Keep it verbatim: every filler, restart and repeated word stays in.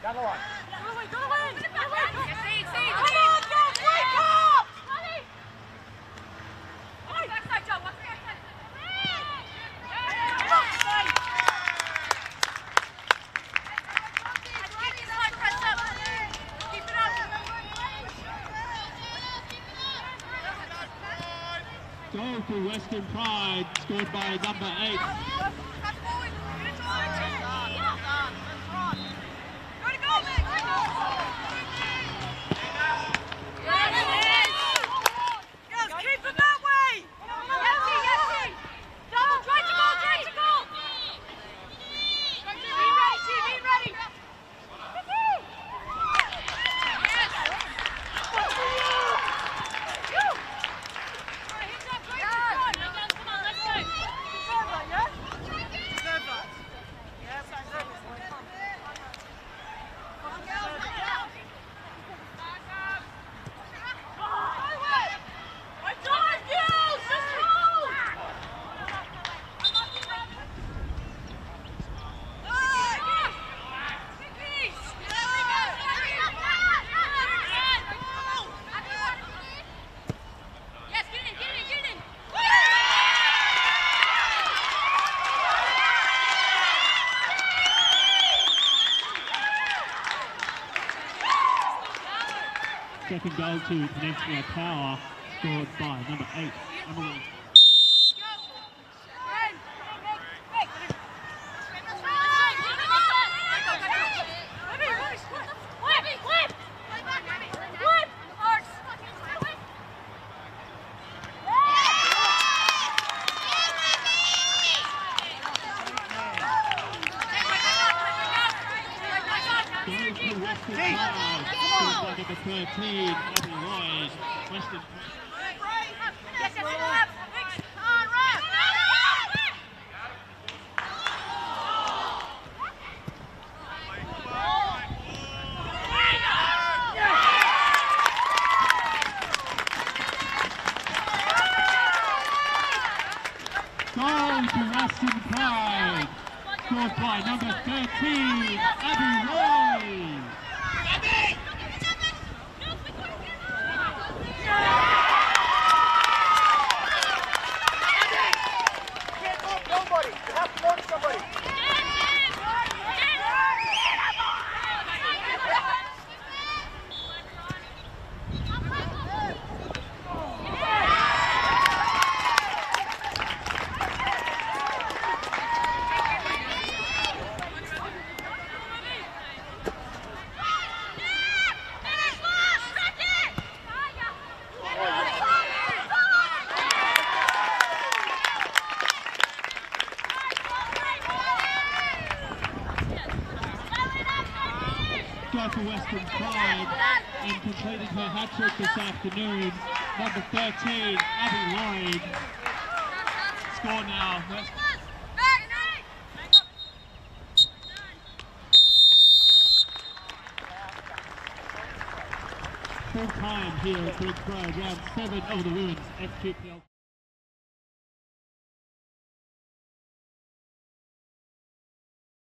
Down the line. Go away, go away! Go away! Yes, see, see, Come on, go, wake up! Watch backside, Joe, watch backside. Goal for Western Pride, scored by number eight. Second goal to Peninsula Power, scored by number eight, Emily. Number thirteen, Abby Lloyd, Western. Yes, yes, up. Goal to Western Pride, scored by number thirteen, Abby Lloyd. For Western Pride and completed her hat-trick this afternoon. Number thirteen, Abby Lloyd. Score now. Full time here at Bridge Road, round seven of the women's F Q P L.